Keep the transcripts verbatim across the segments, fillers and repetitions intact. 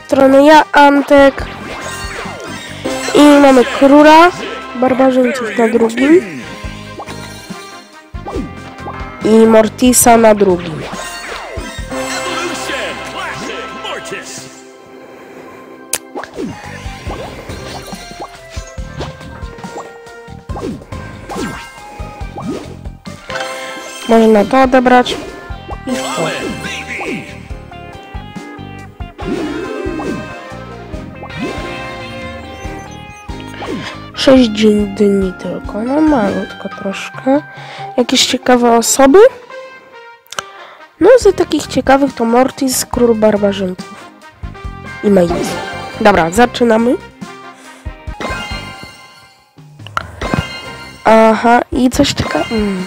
strony ja, Antek. I mamy Króla Barbarzyńców na drugim. I Mortisa na drugim. Można to odebrać. I to. Sześć dni tylko, no malutko troszkę. Jakieś ciekawe osoby? No z takich ciekawych to Mortis, Król Barbarzyńców i Mavis. Dobra, zaczynamy. Aha, i coś ciekawego. Mm.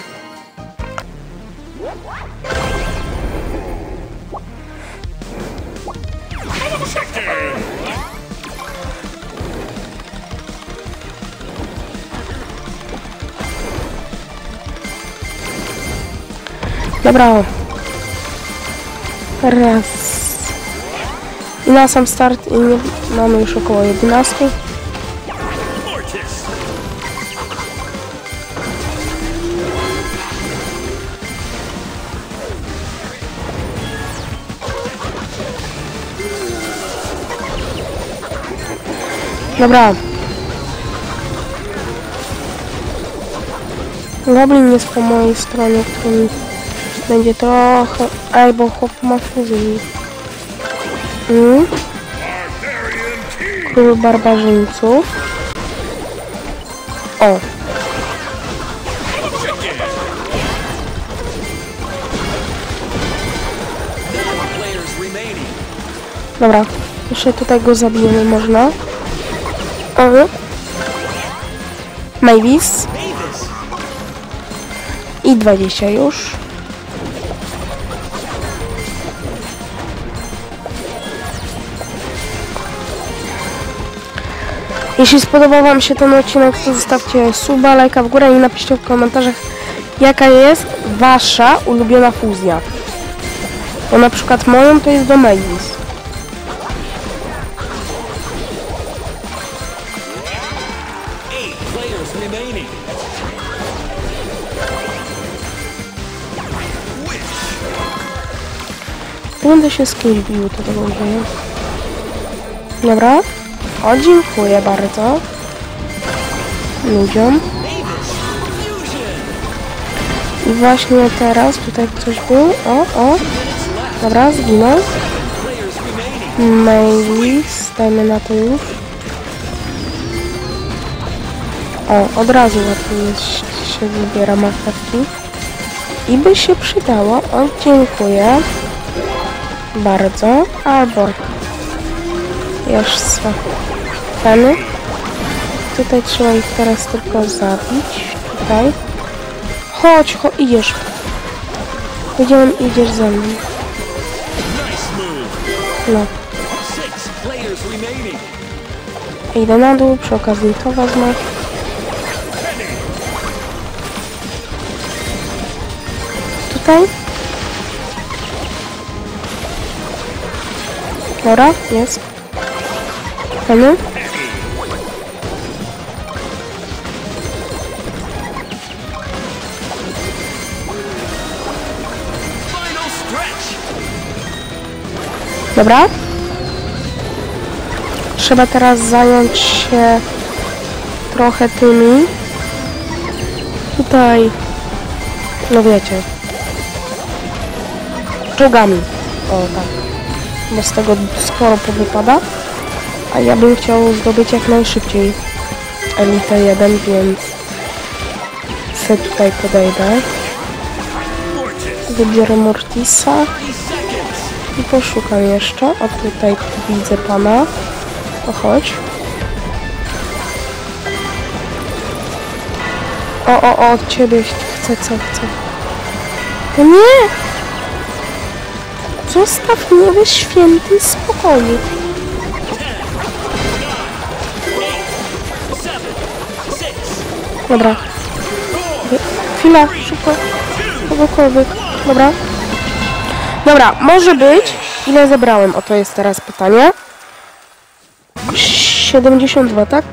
Dobra. Raz. I na sam start i nie, mamy już około jedenastu. Dobra. Goblin jest po mojej stronie, który będzie trochę... Albo chłop ma fuzji. Mm. Król Barbarzyńców. O. Dobra. Jeszcze tutaj go zabijemy można. O. Mavis. I dwadzieścia już. Jeśli spodobał wam się ten odcinek, to zostawcie suba, lajka w górę i napiszcie w komentarzach, jaka jest wasza ulubiona fuzja. Bo na przykład moją to jest do Mavis. Będę się z kimś bił, to tego użyję. Dobra. O, dziękuję bardzo ludziom. I właśnie teraz tutaj coś był. O, o. Dobra, zginął. Mavis, dajmy na to już. O, od razu łatwiej jest, się wybiera marchewki. I by się przydało. O, dziękuję bardzo. Albo jeszcze feny. Tutaj trzeba ich teraz tylko zabić. Tutaj. Chodź, chodź, idziesz. Powiedziałem, idziesz za mną. No. Idę na dół, przy okazji to wezmę. Tutaj. Dobra, jest. Feny. Dobra. Trzeba teraz zająć się trochę tymi. Tutaj, no wiecie, czołgami. O tak. Bo z tego sporo powypada. A ja bym chciał zdobyć jak najszybciej Elite jeden, więc se tutaj podejdę. Wybiorę Mortisa. I poszukam jeszcze. O, tutaj widzę pana. O, chodź. O, o, o, od ciebie chcę, co chcę. No nie! Zostaw mnie we świętym spokoju. Dobra. Chwila, szybko. Kogokolwiek. Dobra. Dobra, może być. Ile zebrałem? O, to jest teraz pytanie. siedemdziesiąt dwa, tak?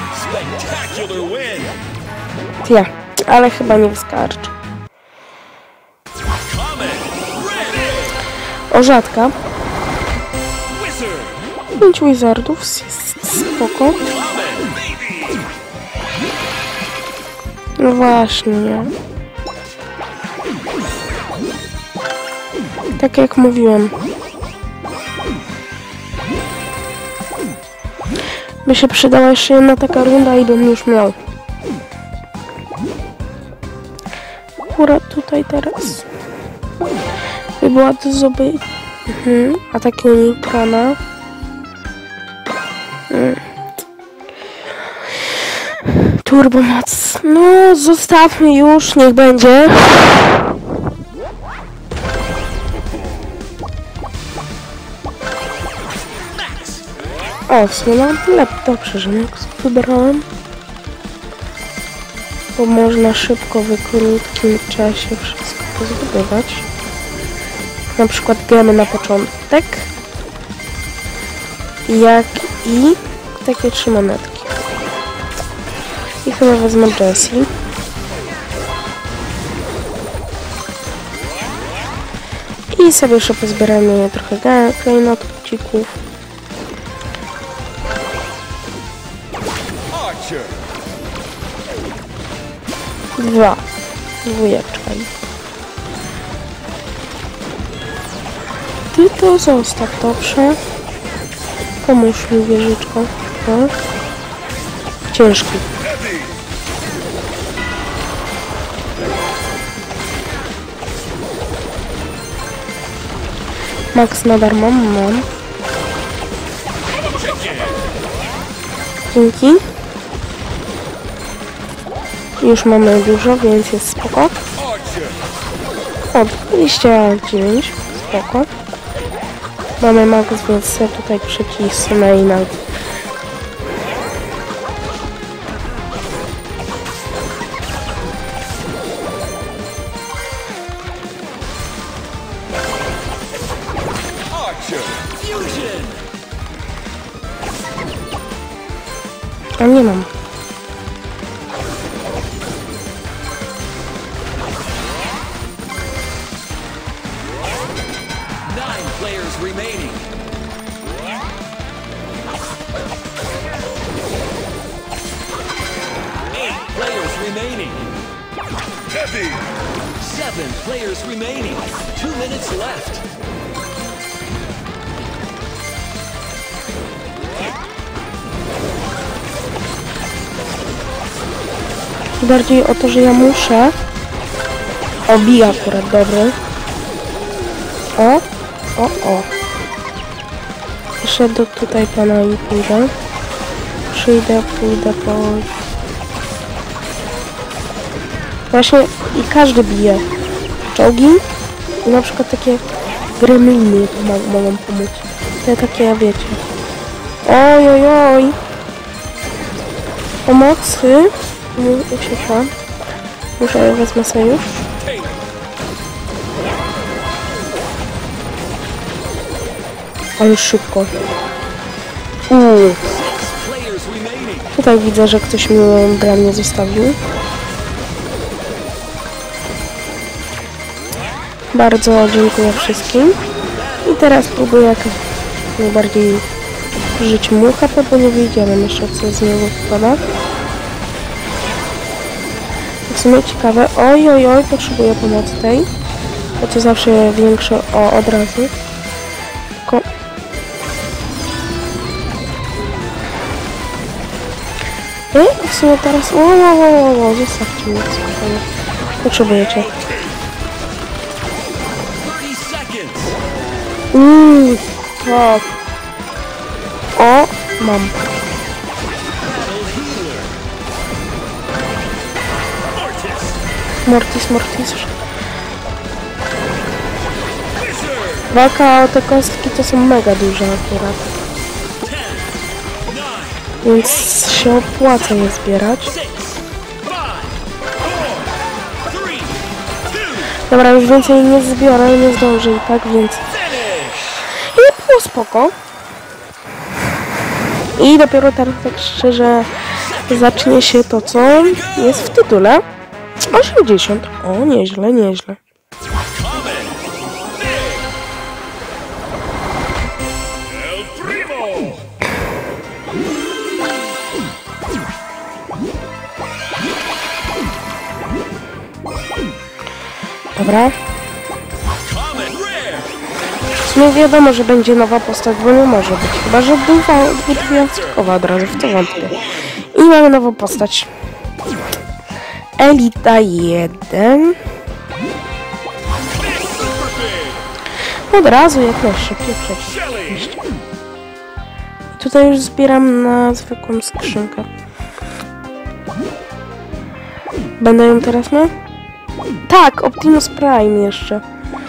Ja, ale chyba nie wystarczy. O, rzadka. Pięć wizardów, jest spoko. No właśnie. Tak jak mówiłem. By się przydała jeszcze jedna taka runda i bym już miał. Akurat tutaj teraz. By była to zdobyć. Mhm. Ataki Unikrana. Hmm. Turbomoc. No, zostawmy już, niech będzie. O, w sumie mam tyle. Dobrze, że Max wybrałem. Bo można szybko, w krótkim czasie wszystko pozbywać. Na przykład gemy na początek. Jak i takie trzy monetki. I chyba wezmę Jessie. I sobie jeszcze pozbieramy trochę klejnotcików. Dwa. Dwójeczka. Ty to zostaw, dobrze? Pomóż mi, wieżyczko. No. Ciężki. Max na darmo mam. Dzięki. Już mamy dużo, więc jest spoko. O, dwadzieścia dziewięć. Spoko. Mamy max, więc tutaj przycisnę i nawet. A nie mam. Remaining. Eight players remaining. Heavy. Seven players remaining. Two minutes left. Bardziej o to, że ja muszę. Obija akurat dobry. O. O, o. Jeszcze do tutaj pana i pójdę. Przyjdę, pójdę po... Właśnie i każdy bije. Czołgi i na przykład takie gremliny mogą pomóc. Te takie, wiecie. Oj, oj, oj. Pomocy. Nie uciekłam. Muszę wezmę sojusz. Ale szybko. Uuu. Tutaj widzę, że ktoś mi dla mnie zostawił. Bardzo dziękuję wszystkim. I teraz próbuję jak najbardziej żyć mu H P, bo nie wiedziałem jeszcze, co z niego wypada. W sumie ciekawe. Oj, oj, oj, potrzebuję pomocy tej. Bo to zawsze większe o od razu. Tylko... I w sumie teraz... O, o, o, o, zostawcie mnie spokojnie. Potrzebujecie. Uuu, tak. O, mam. Mortis, Mortis. Walka o te kostki to są mega duże akurat. Więc się opłaca je zbierać. Dobra, już więcej nie zbiorę, nie zdążę i tak, więc... I było spoko. I dopiero teraz tak szczerze zacznie się to, co jest w tytule. osiemdziesiąt. O, nieźle, nieźle. Dobra. W sumie wiadomo, że będzie nowa postać, bo nie może być. Chyba, że dwugwiazdkowa od razu, w to wątpię. I mamy nową postać. Elita jeden. Od razu, jak najszybciej przejść. Tutaj już zbieram na zwykłą skrzynkę. Będę ją teraz miał? Tak, Optimus Prime jeszcze.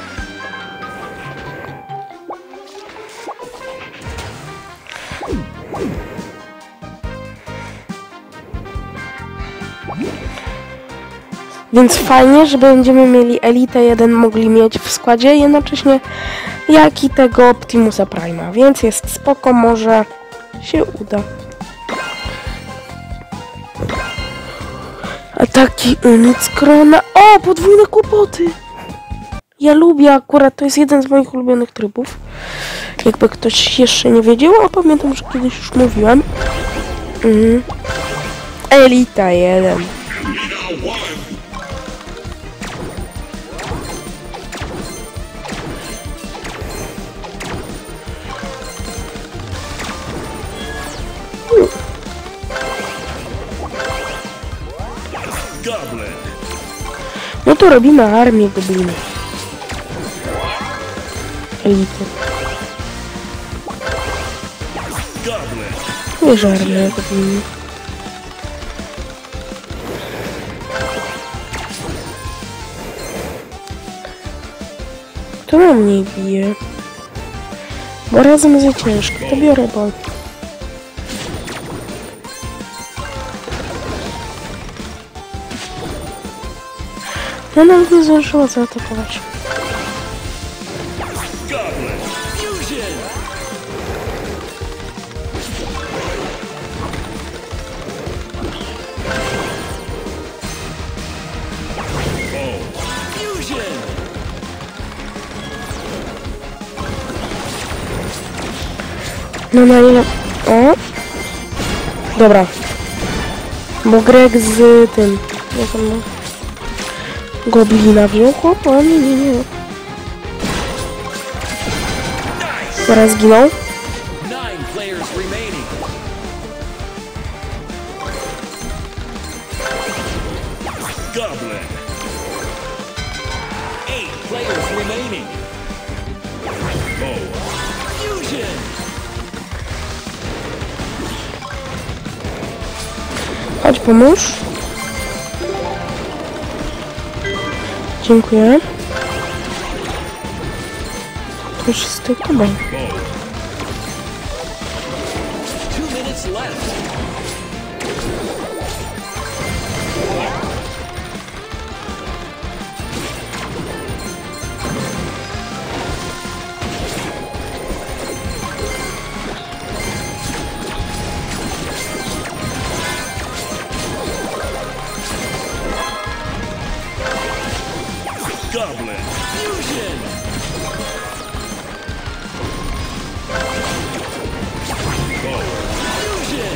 Więc fajnie, że będziemy mieli Elite jeden mogli mieć w składzie, jednocześnie jak i tego Optimusa Prime'a, więc jest spoko, może się uda. Ataki Unic Krona. O, podwójne kłopoty! Ja lubię akurat, to jest jeden z moich ulubionych trybów. Jakby ktoś jeszcze nie wiedział, a pamiętam, że kiedyś już mówiłem. Mhm. Elita jeden. No to robimy armię goblinów. Elity. Wiesz, armię goblinów. To na mnie bije. Bo razem za ciężko. To biorę bol. Ja nawet nie zdążyła zaatakować. No na ile... O! Dobra. Bo Greg z tym... Jak on ma? Goblina wziął chłop? O nie, nie, nie. Zaraz zginął. Chodź, pomóż. Dziękuję. To już jest to chyba. Goblin Fusion! Fusion!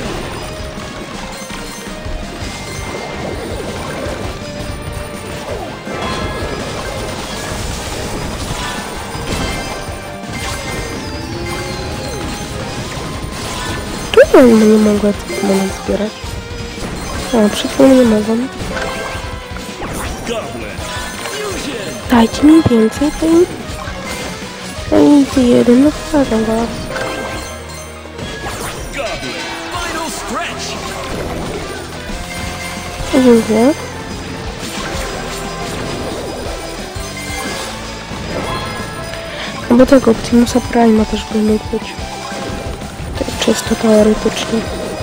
Czemu nie mogę tych moment zbierać? O, przed chwilą nie mogłem. Dajcie mi więcej tej... Elity jeden, no wpadam was. Dziękuję. No bo tego Optimusa Prime'a też by mógł być. Tak czysto teoretycznie.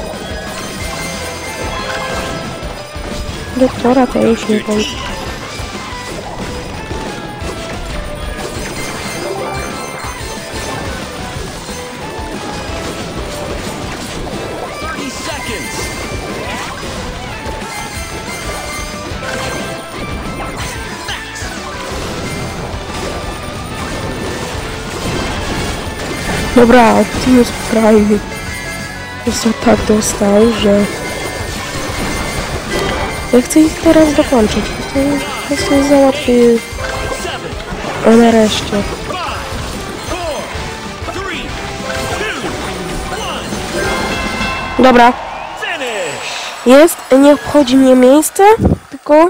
Doktora to już nie wiem. Dobra, Optimus Prime został tak dostał, że ja chcę ich teraz dokończyć, bo to po prostu załatwię o nareszcie. Dobra. Jest, nie obchodzi mnie miejsce, tylko...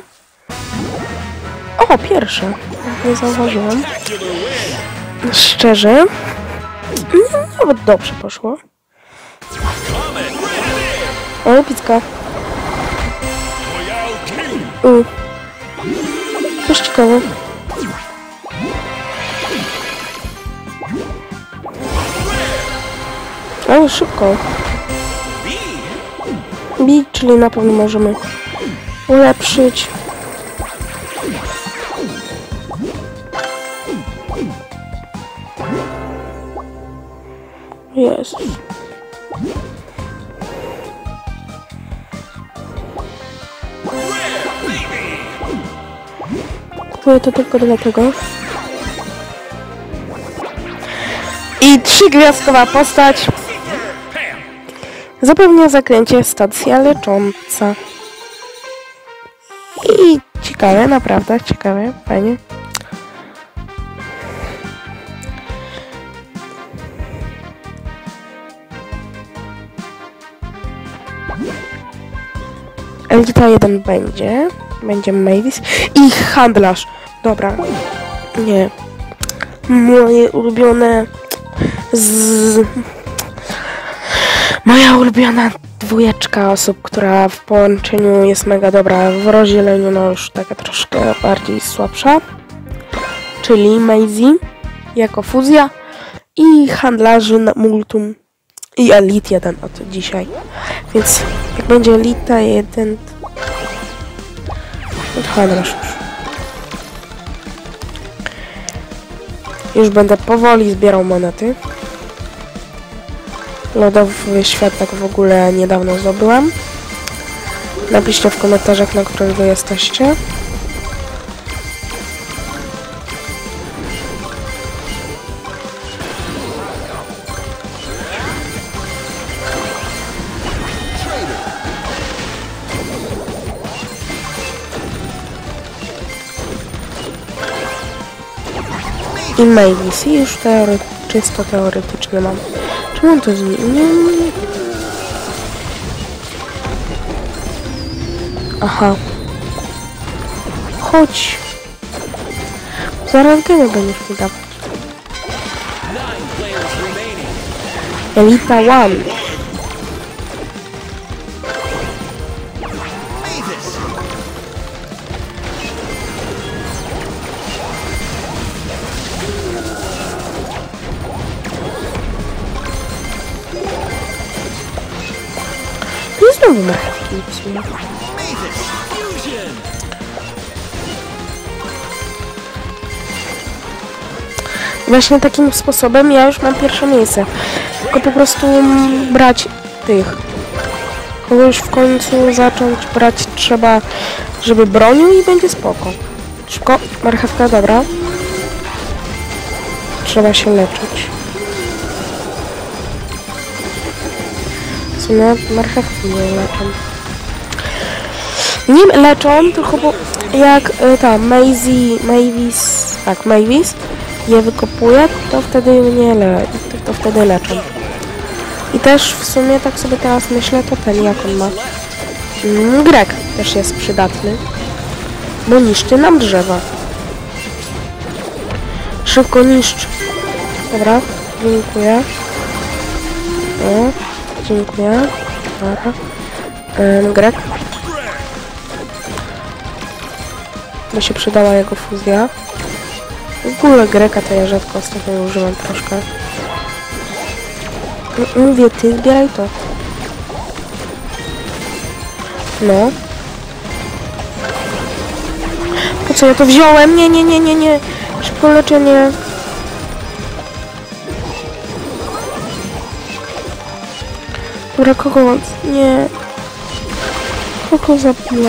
O, pierwsze. Nie zauważyłam. Szczerze. No, nawet dobrze poszło. O, pizka. U. Coś ciekawe. O, szybko. B, czyli na pewno możemy ulepszyć. Jest. Kupuję to tylko dlatego. I trzygwiazdkowa postać. Zapewnia zaklęcie stacja lecząca. I ciekawe, naprawdę ciekawe, fajnie. Elita jeden będzie. Będzie Mavis. I handlarz. Dobra. Nie. Moje ulubione... Z... Moja ulubiona dwójeczka osób, która w połączeniu jest mega dobra, w rozdzieleniu no już taka troszkę bardziej słabsza. Czyli Maisie jako fuzja i handlarzy na multum i Elite jeden od dzisiaj. Więc jak będzie Elita jeden, to handlarz już. Już będę powoli zbierał monety. Lodowy świat tak w ogóle niedawno zdobyłam. Napiszcie w komentarzach, na którym wy jesteście. I Mavis. I już teory czysto teoretycznie mam. Czemu to z nim? Nie. Aha. Chodź. Zaraz gemy będziesz mi dawać. Elita One. Znowu marchewki psuję. Właśnie takim sposobem ja już mam pierwsze miejsce. Tylko po prostu brać tych. Kogo już w końcu zacząć brać trzeba, żeby bronił i będzie spoko. Szybko, marchewka, dobra. Trzeba się leczyć. W sumie marchewki nie leczą. Nie leczą, tylko bo jak y, ta Maisie, Mavis, tak, Mavis je wykopuje, to wtedy nie le, to, to wtedy leczą. I też w sumie tak sobie teraz myślę, to ten jak on ma. Mm, Greg też jest przydatny, bo niszczy nam drzewa. Szybko niszcz. Dobra, dziękuję. O. Dziękuję. Dobra. Um, Greg. By się przydała jego fuzja. W ogóle Greka to ja rzadko ostatnio używam troszkę. Mówię, ty zbieraj to. No. Po co ja to wziąłem? Nie, nie, nie, nie, nie. Szybko leczenie. Dobra, kogo? Nie. Kogo zabiła?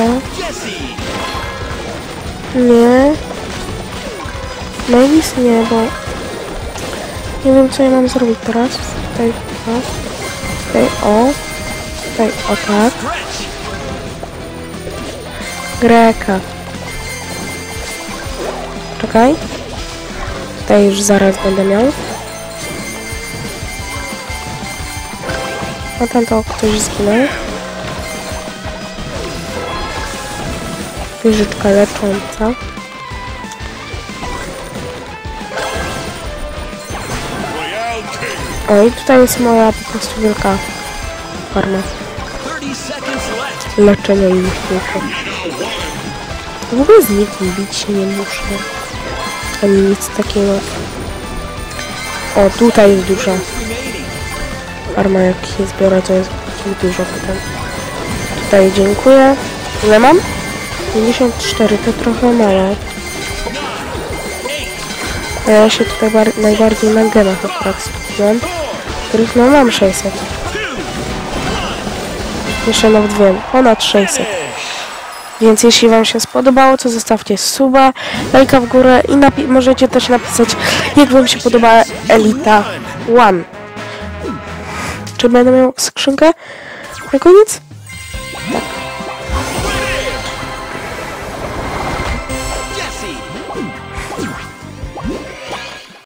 Nie. Mavis nie, bo... Nie wiem, co ja mam zrobić teraz. Tutaj, o. Tutaj, o. Tutaj, o tak. Stretch. Greka. Czekaj. Tutaj już zaraz będę miał. A tam to ktoś zginął. Wieżyczka lecząca. O, i tutaj jest moja po prostu wielka farma. thirty seconds left. Leczenia i uśmiechu. W ogóle z nikim bić się nie muszę. Ani nic takiego. O, tutaj jest duża Remaining. farma, jak je zbiorę, to jest ich dużo potem. Tutaj dziękuję. Ile mam? pięćdziesiąt cztery, to trochę mało. A ja się tutaj bar najbardziej na genach akurat skupiłem, których no mam sześćset. Jeszcze nawet wiem, ponad sześćset. Więc jeśli wam się spodobało, to zostawcie suba, lajka w górę i możecie też napisać, jak wam się podoba Elita One. Czy będę miał skrzynkę na koniec?